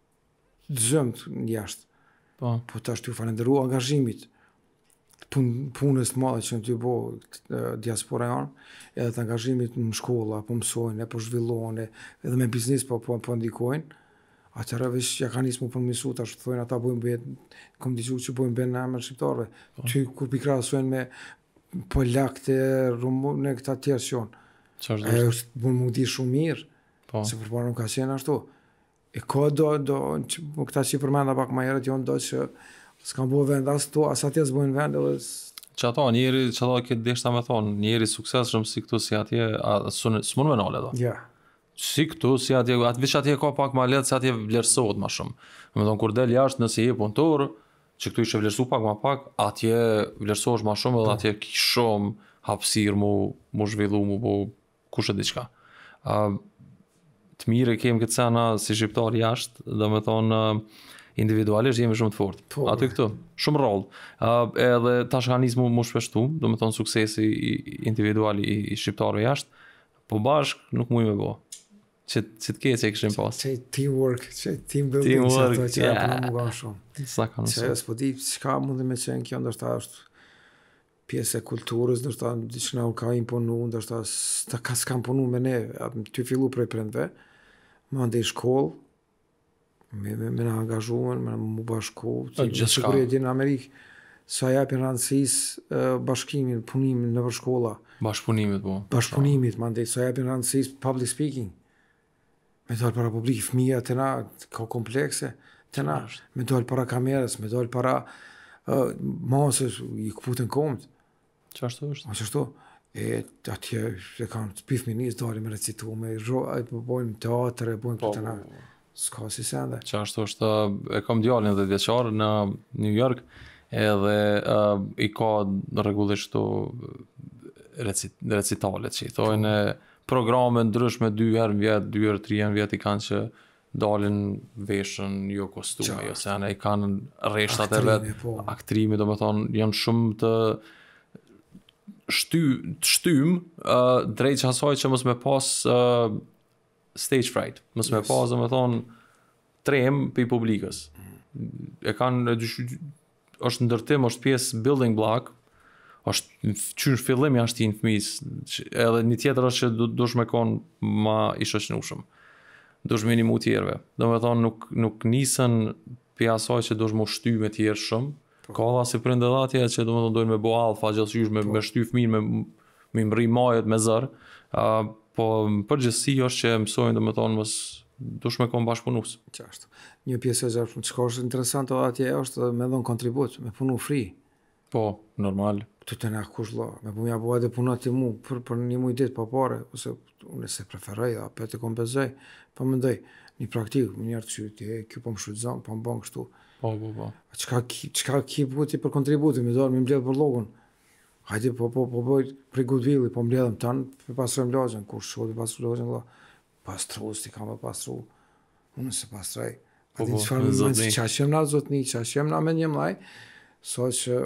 zëmt jashtë. Po. Po tash ty falenderoj angazhimit pun, punës të madhe që në ty bo diaspora janë, edhe të angazhimit në shkolla, po mësojnë, po zhvillohen, edhe me biznes po, po, po ndikojnë. Atëra veç ja kanë nisë më përmisu, tash të thojnë ata bojnë bëhet, kom diqu që bojnë bëhet në emër shqiptarve. Po. Ty kur pikrasojnë me polakte, rumune, këta tjerë që janë. E është bojnë më di shumë mirë, po. Se përpara nuk ka qenë ashtu. E ka do, do, që, këta që i përmenda pak ma herët, janë do që s'kan bo vend as to, as atje s'bojnë vend edhe... Që ato, njeri, që ato këtë deshta me thonë, njeri sukses shumë si këtu si atje, s'mon me nale do. Ja. Si këtu, si atje, atë vish atje ka pak ma letë, se atje vlerësohet ma shumë. Me thonë, kur del jashtë nëse je punëtor, që këtu ishe vlerësu pak ma pak, atje vlerësohesh ma shumë edhe atje ki shumë hapësirë mu, mu zhvillu, mu bu kushe diqka. Uh, të mire kemë këtë sena si shqiptar jashtë, dhe me thonë, uh, individualisht jemi shumë të fortë. Po, aty këtu, shumë rrollë. Uh, edhe tash ka nisë mu, mu shpeshtu, dhe me thonë suksesi individuali i, i shqiptarëve jashtë, po bashkë nuk muj me bo. Që që të keqe e këshim pas. Që teamwork, që team building, që ato që e përna mu ga shumë. Sa ka nësë. Që s'po di, qka mundi me qenë kjo, ndërsta është pjesë e kulturës, ndërsta që na u ka imponu, ndërsta ka s'ka imponu me ne, ty fillu prej prendve, më ande i shkollë, me, me, me në angazhuën, me në mu bashku, që që kërë e di në Amerikë, sa japin rëndësis bashkimin, punimin në për shkolla. Bashkëpunimit, po. Bashkëpunimit, më ande, sa japin rëndësis public speaking. Me dojnë para publik, fëmija të na, ka komplekse, të na, me dojnë para kamerës, me dojnë para uh, masës, i këputën komët. Qashtu është? A qashtu? E atje, e kanë të pif minis, dojnë me recitu, me bojnë teatër, e bojnë këtë na. S'ka si sende. Qashtu është, e kam djallin dhe vjeqarë në New York, edhe uh, i ka regullisht të recit, recitalet që i thojnë, programe ndryshme dy herë në vjetë, dy herë, tri herë në vjetë i kanë që dalin veshën, jo kostume, jo se janë i kanë reshtat e vetë, po. Aktrimi, do me thonë, janë shumë të shty, të shtym, uh, drejt që asaj që mos me pas uh, stage fright, mos yes. me pas, do me thonë, trem për i publikës. Mm. E kanë, është ndërtim, është pjesë building block, është qysh fillim janë shtin fëmis, edhe një tjetër është që du, dush me konë ma i shoqnushëm. Dush me një mu tjerve. Do me thonë nuk, nuk nisën për asaj që dush mu shty me tjerë shumë. Po. Ka dha si prindë edhe atje që do me thonë dojnë me bo alfa, gjithësysh me, me shty fëmin, me, me mri majet, me zërë. Uh, po përgjithësi është që mësojnë do me thonë mës dush me konë bashkëpunus. Qashtu. Një pjesë e gjërë, që ka është interesant atje është me dhonë kontribut, me punu free. Po, normal. Të të ne kush la, me bu mja bu edhe punat të mu, për, për një muj ditë pa pare, ose unë se preferoj, a për të kompenzoj, pa më ndoj, një praktikë, më njerë të qyti, e, kjo po më shrydzam, pa më banë kështu. Po, po, po. Qka, qka ki buti për kontributi, me dorë, me mbledhë për logun. Hajde, po, po, po, boj, prej Goodwill, po mbledhëm tanë, për pasrojmë lagjen, kur shodi pasrojmë lagjen, la, pastru, sti kam e pastru, unë se pastroj. Po, po, në zotni. Qashem na zotni, qashem na me një mlaj, so që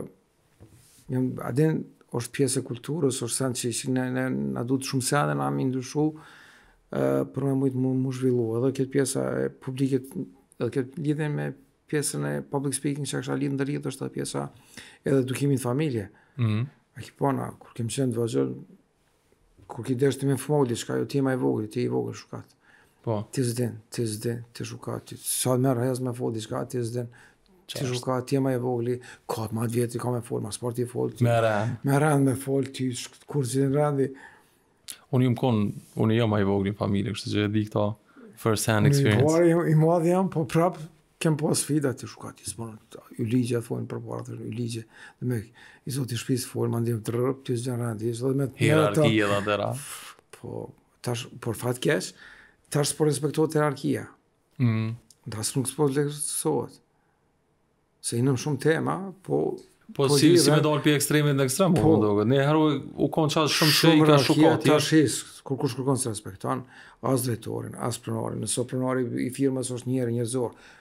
adin është pjesë e kulturës, është sen që, që ne, ne, na du të shumë sene, na mi ndryshu uh, për me mujtë mu, mu zhvillu. Edhe këtë pjesë e publikit, edhe këtë lidhen me pjesën e public speaking që kësha lidhë në rritë, është edhe pjesa edhe edukimin familje. Mm-hmm. A ki pona, kur kem qenë të vazhër, kur ki deshti me fëmolli, qka jo ti ma i vogli, ti i vogli shukat. Po. Ti zdin, ti zdin, ti shukat, ti sa merë hez me folli, qka ti zdin. Ti shuka, ti e ma e vogli, ka të matë vjetri, ka me folë, ma sporti e folë. Me rëndë. Me rëndë me folë, ti kur që në rëndi. Unë jam konë, unë jam ma e vogli në familje, kështë që e di këta first hand experience. Në i, i madhë jam, po prapë, kem po sfida, ti shuka, ti s'monë, u ligje atë folën për parë, u ligje, dhe me, i zoti shpisë folë, ma ndim të rërë, ti s'gjen rëndi, i zoti me të hierarkia dhe të ra. Po, tash, por fatë kesh, tash s'po respektohet hierarkia. Mm. Tash nuk s'po lehtësohet. Se i nëm shumë tema, po... Po, po si, si me dollë për ekstremit në ekstrem, po, më doge. Ne heru u konë qatë shumë që i ka shukat. Shumë rëkia, kur kush kërkon se respekton, as drejtorin, as pronarin. Nëso pronari i firmës është njerë njerëzor.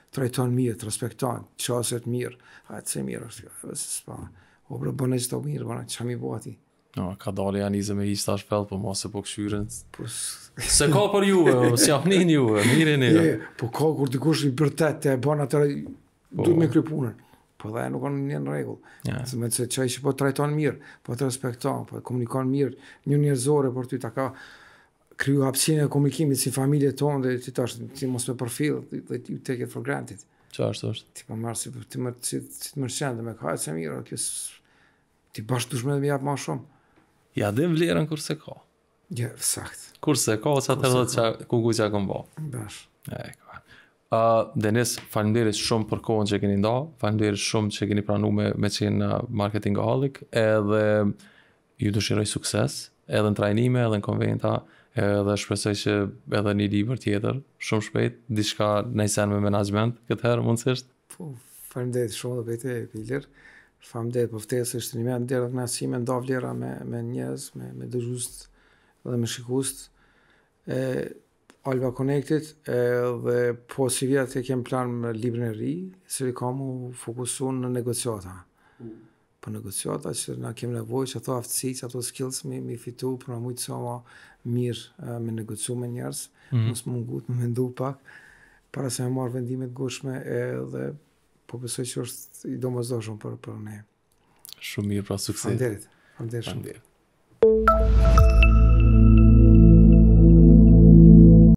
trajton mirë, të respekton, qaset mirë, hajtë se mirë është, e se s'pa, o bre, bënë që të mirë, bënë, që mi bo ati? No, ka dalë janë izë me ishtë ashpel, po mos e po këshyren. Po, Se ka për juve, s'japnin juve, mirin e. je, po ka kur dikush i bërtet, të e bënë atër, duhet me kry punën. Po dhe nuk kanë një në regull. Ja. Se me që që po trajton mirë, po të respekton, po komunikon mirë, një njerëzore për ty, ta ka kryu hapësinë e komunikimit si familje tonë, dhe ti tash, ti mos me përfil, dhe ti take it for granted. Qa është është? Ti pa marë si, ti më, si, si të mërshende me ka, se mirë, kjo ti bashkë dushme dhe mi japë ma shumë. Ja dhe vlerën kurse ka. Ja, sakt. Kurse ka, që atër dhe që ku ku që akëm ba. Bash. E, ka. Uh, Denis, faleminderit shumë për kohën që keni nda, faleminderit shumë që keni pranu me, me qenë marketingaholic, edhe ju dëshiroj sukses, edhe në trajnime, edhe në konventa, edhe shpresoj që edhe një libër tjetër, shumë shpejt, diçka nejsen me menaxhment, këtë herë mundësisht. Po, faleminderit shumë dhe vete, Piler. Faleminderit për ftesë, është një me ndërë të nësime, nda vlera me, me njëz, me, me dëgjust dhe me shikust. E, Alba Connected, dhe po si vjetë e kem plan me librin e ri, se ka mu fokusu në negociata. Mm. Për negociata që na kem nevojë që ato aftësi, që ato skills mi, mi fitu, për na mujtë sa ma mirë me negociu me njerës, mm. mos më ngut, me mendu pak, para se me marrë vendimet gushme, dhe po besoj që është i domosdoshëm për, për ne. Shumë mirë, pra sukses. Faleminderit. Faleminderit shumë.